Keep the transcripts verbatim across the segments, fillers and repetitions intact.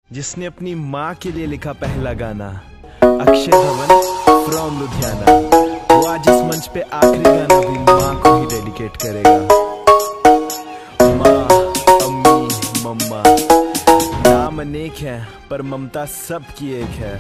जिसने अपनी माँ के लिए लिखा पहला गाना, अक्षय धवन फ्रॉम लुधियाना। वो आज इस मंच पे आखिरी गाना भी माँ को ही डेडिकेट करेगा। माँ, अम्मी, मम्मा, नाम अनेक है पर ममता सबकी एक है।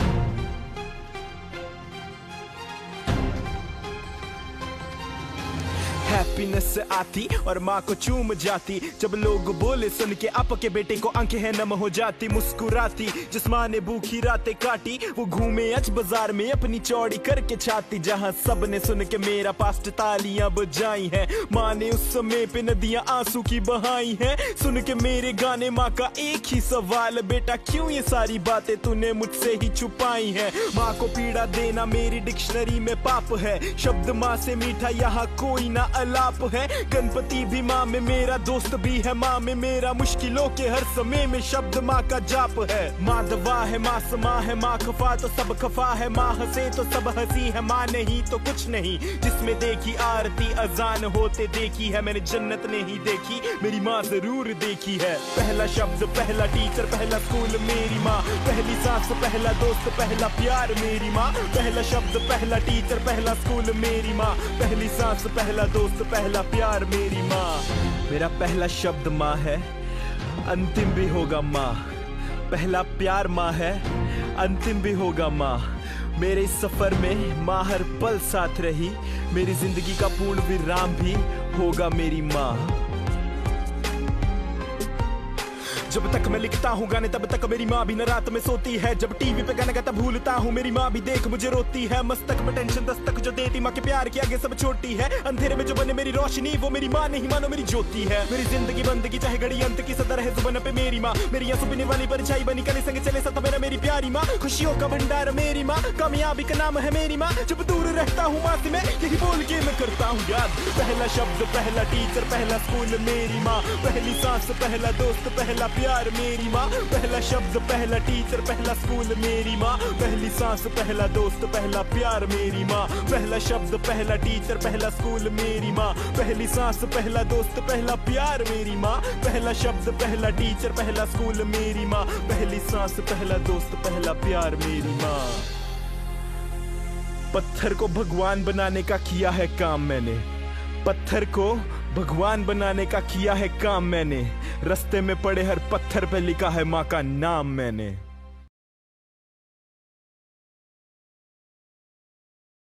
हैप्पीनेस से आती और माँ को चूम जाती, जब लोग बोले सुन के आपके बेटे को आंखें हैं नम हो जाती। मुस्कुराती जिस माँ ने भूखी रातें काटी, वो घूमे आज बाजार में अपनी चौड़ी करके छाती। जहाँ सब ने सुन के मेरा पास्ट तालियां बजाई हैं, माँ ने उस समय पे नदियां आंसू की बहाई हैं। सुन के मेरे गाने माँ का एक ही सवाल, बेटा क्यों ये सारी बातें तूने मुझसे ही छुपाई हैं। माँ को पीड़ा देना मेरी डिक्शनरी में पाप है, शब्द माँ से मीठा यहाँ कोई ना अलाप है। गणपति भी माँ में मेरा दोस्त भी है, माँ में मेरा मुश्किलों के हर समय में शब्द माँ का जाप है। माँ दवा है, माँ समा है, माँ खफा तो सब खफा है, माँ हंसे तो सब हंसी है, माँ नहीं तो कुछ नहीं। जिसमें देखी आरती अजान होते देखी है मैंने, जन्नत नहीं देखी मेरी माँ जरूर देखी है। पहला शब्द पहला टीचर पहला स्कूल मेरी माँ, पहली सांस पहला दोस्त पहला प्यार मेरी माँ। पहला शब्द पहला टीचर पहला स्कूल मेरी माँ, पहली सांस पहला दोस्त पहला प्यार मेरी माँ। मेरा पहला शब्द माँ है, अंतिम भी होगा माँ। पहला प्यार माँ है, अंतिम भी होगा माँ। मेरे इस सफर में माँ हर पल साथ रही, मेरी जिंदगी का पूर्ण विराम भी होगा मेरी माँ। जब तक मैं लिखता हूँ गाने तब तक मेरी माँ भी न रात में सोती है। जब टीवी पे गाना गाता भूलता हूँ मेरी माँ भी देख मुझे रोती है। मस्तक में टेंशन दस्तक जो देती माँ के प्यार के आगे सब छोटी है। अंधेरे में जो बने मेरी रोशनी वो मेरी माँ नहीं मानो मेरी ज्योति है। मेरी जिंदगी बंदगी चाहे घड़ी अंत की सदर है जुबान पे मेरी माँ, मेरी आंसू पीने वाली परछाई बनी कले संग चले सता मेरा मेरी प्यारी माँ। खुशियों का भंडार मेरी माँ, कामयाबी का नाम है मेरी माँ। जब दूर रहता हूँ माँ से मैं यही बोल के मैं करता हूँ याद। पहला शब्द पहला टीचर पहला स्कूल मेरी माँ, पहली सांस पहला दोस्त पहला प्यार मेरी माँ। पहला शब्द पहला टीचर पहला स्कूल मेरी माँ, पहली सांस पहला दोस्त पहला प्यार मेरी माँ। पहला शब्द पहला टीचर पहला स्कूल मेरी माँ, पहली सांस पहला दोस्त पहला प्यार मेरी माँ। पहला शब्द पहला टीचर पहला स्कूल मेरी माँ, पहली सांस पहला दोस्त पहला प्यार मेरी माँ। पत्थर को भगवान बनाने का किया है काम मैंने, पत्थर को भगवान बनाने का किया है काम मैंने। रास्ते में पड़े हर पत्थर पे लिखा है माँ का नाम मैंने।